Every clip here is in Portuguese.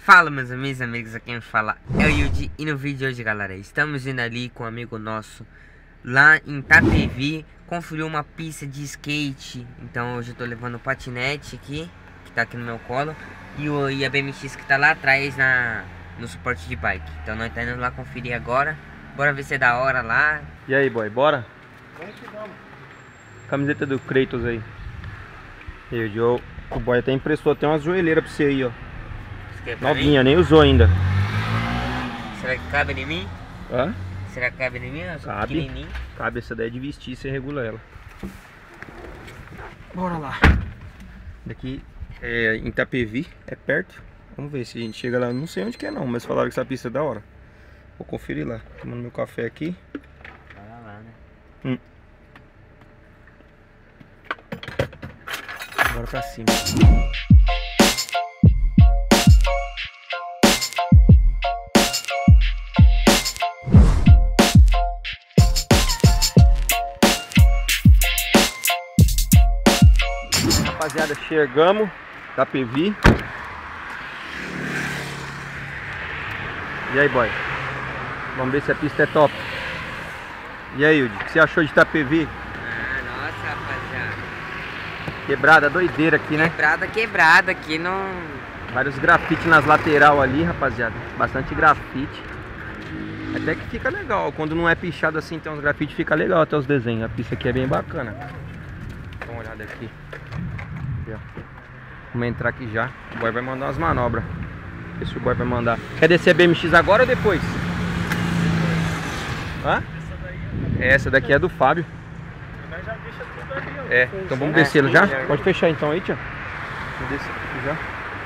Fala meus amigos, aqui quem fala é o Yudi. E no vídeo de hoje, galera, estamos indo ali com um amigo nosso lá em Itapevi conferir uma pista de skate. Então hoje eu tô levando o patinete aqui, que tá aqui no meu colo, e a BMX que tá lá atrás no suporte de bike. Então nós tá indo lá conferir agora. Bora ver se é da hora lá. E aí, boy, bora? Vamos que vamos. Camiseta do Kratos aí. E aí, Joe. O boy até emprestou até umas joelheiras pra você aí, ó. Novinha, nem usou ainda. Será que cabe em mim? Hã? Será que cabe em mim? Cabe. Cabe, essa daí é de vestir, você regula ela. Bora lá. Daqui é em Itapevi, é perto. Vamos ver se a gente chega lá. Não sei onde que é não, mas falaram que essa pista é da hora. Vou conferir lá. Tomando meu café aqui. Bora lá, né? Bora pra cima. Rapaziada, chegamos, Itapevi. E aí, boy? Vamos ver se a pista é top. E aí, Yudi, o que você achou de Itapevi? Nossa, rapaziada. Quebrada, doideira aqui, né? Quebrada aqui não... Vários grafites nas lateral ali, rapaziada. Bastante grafite. Até que fica legal. Quando não é pichado assim, tem uns grafites, fica legal até os desenhos. A pista aqui é bem bacana. Dá uma olhada aqui. Vamos entrar aqui já. O boy vai mandar umas manobras. Ver se o boy vai mandar. Quer descer a BMX agora ou depois? Hã? Essa daqui é do Fábio. Já deixa tudo ali, ó. É, então vamos descê-lo já? Pode fechar então aí, tia. Vou descer aqui já.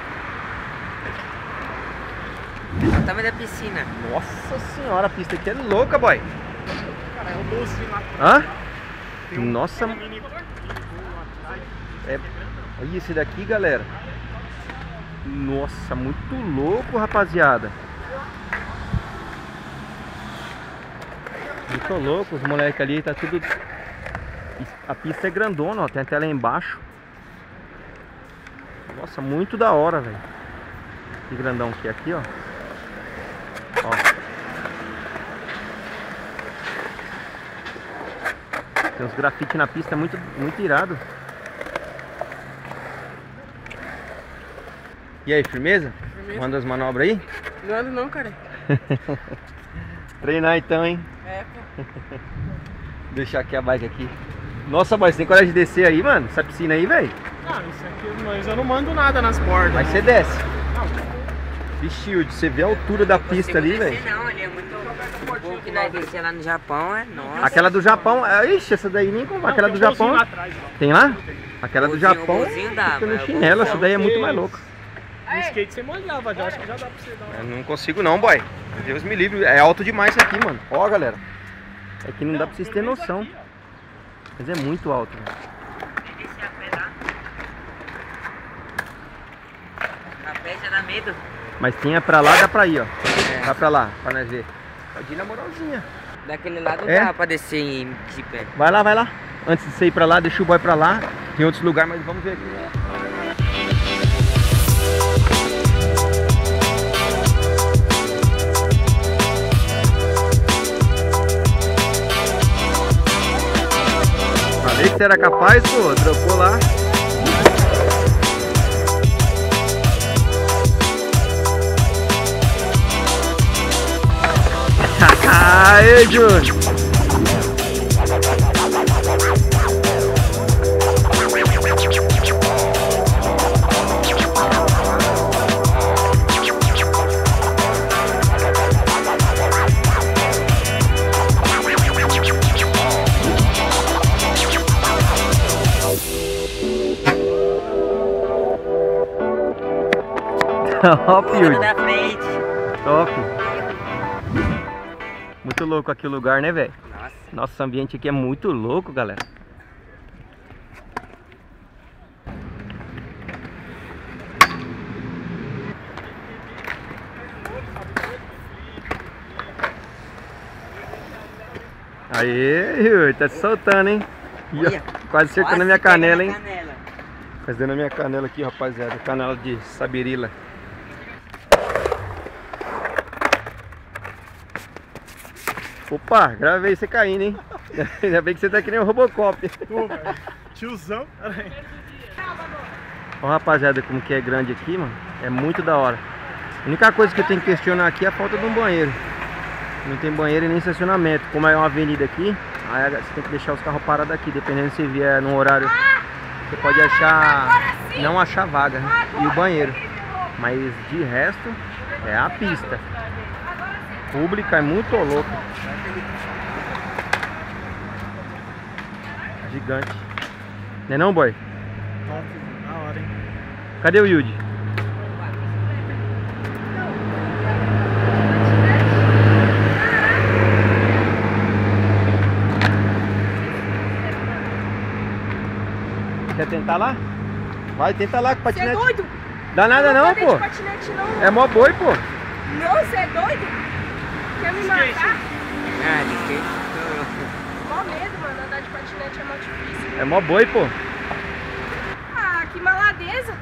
Olha o tamanho da piscina. Nossa senhora, a pista aqui é louca, boy. Cara, é um doce lá atrás. Hã? Nossa. Mini porquinho lá atrás. É... Olha esse daqui, galera. Nossa, muito louco, rapaziada. Muito louco, os moleques ali, tá tudo... A pista é grandona, ó, tem até lá embaixo. Nossa, muito da hora, velho. Que grandão que é aqui, ó. Ó. Tem uns grafites na pista, muito irado. E aí, firmeza? Firmeza. Manda as manobras aí? Não ando não, cara. Treinar então, hein? É, pô. Deixar aqui a bike aqui. Nossa, boy, você tem coragem de descer aí, mano? Essa piscina aí, velho? Não, isso aqui, mas eu não mando nada nas bordas. Mas você desce. Não, Vixe, você vê a altura da pista ali, velho? Não, ali é muito bom que nós descer lá no Japão, é nossa. Aquela do Japão, ixi, essa daí nem como. Aquela do tem um bolzinho Japão. lá atrás, ó. Tem lá? Aquela do Bolzinho, Japão. bolzinho dá, Fica no mas chinelo, essa daí é muito Vocês- mais louca. No skate você manjava, já acho que já dá pra você dar Eu uma... não consigo não, boy. Deus me livre, é alto demais isso aqui, mano. Ó, galera. É que não dá pra vocês terem noção. Mas é muito alto, velho. A pé já dá medo. Mas tinha pra lá, dá pra ir, ó. Dá pra lá, pra nós ver. Pode ir na moralzinha. Daquele lado É? dá pra descer de pé. Vai lá, vai lá. Antes de você ir pra lá, deixa o boy pra lá. Tem outros lugares, mas vamos ver aqui. Falei que você era capaz, pô. Dropou lá. Aê, Júnior! Top, Olha Yudi. da frente. Top. Muito louco aqui o lugar, né, velho? Nossa. Nosso ambiente aqui é muito louco, galera. Aê, Yuri, tá se soltando, hein? Ih, ó, Olha, quase acertou na minha pega canela, hein? canela. Quase dando na minha canela aqui, rapaziada. Canela de Sabirila. Opa, gravei você caindo, hein? Ainda bem que você tá que nem o Robocop. Pô, velho. Tiozão. Ó, rapaziada, como que é grande aqui, mano. É muito da hora. A única coisa que eu tenho que questionar aqui é a falta de um banheiro. Não tem banheiro e nem estacionamento. Como é uma avenida aqui, aí você tem que deixar os carros parados aqui. Dependendo se vier num horário, você pode achar, não achar vaga, né? E o banheiro. Mas de resto, é a pista. Pública é muito louca. Gigante. Não é não, boy? Top, da hora, hein? Cadê o Yudi? Quer tentar lá? Vai, tenta lá com o Você é patinete. doido? Dá nada não, pô. De patinete, não. É mó boi, pô. Não, você é doido? Quer me matar? Ah, de skate. Mó medo, mano. Andar de patinete é mó difícil. É mó boi, pô. Ah, que maladeza.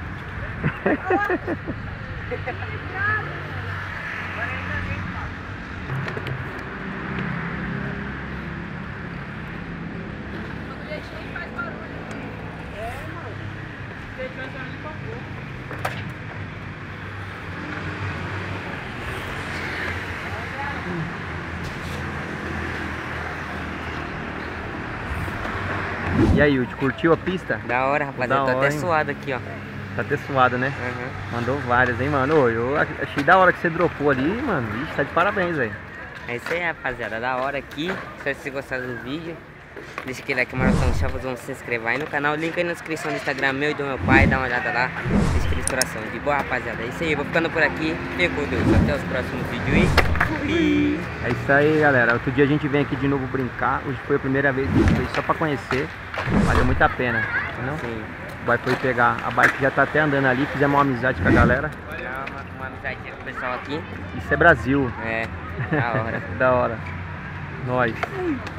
E aí, Yudi, curtiu a pista? Da hora, rapaziada. Da Tô hora, até hein? suado aqui, ó. Tá até suado, né? Uhum. Mandou várias, hein, mano? Ô, eu achei da hora que você dropou ali, mano. Ixi, tá de parabéns, velho. É isso aí, rapaziada. Da hora aqui. Se vocês gostaram do vídeo, deixa aquele like, maratão, chavos, vamos se inscrever aí no canal. Link aí na descrição do Instagram meu e do meu pai. Dá uma olhada lá. Deixa aquele coração. De boa, rapaziada. É isso aí. Vou ficando por aqui. Fique com Deus. Até os próximos vídeos e... É isso aí, galera. Outro dia a gente vem aqui de novo brincar. Hoje foi a primeira vez que a gente veio só pra conhecer. Valeu muito a pena, não? Sim. O boy foi pegar a bike, já tá até andando ali. Fizemos uma amizade com a galera. Uma amizade com o pessoal aqui. Isso é Brasil. É, da hora. Da hora. Nós.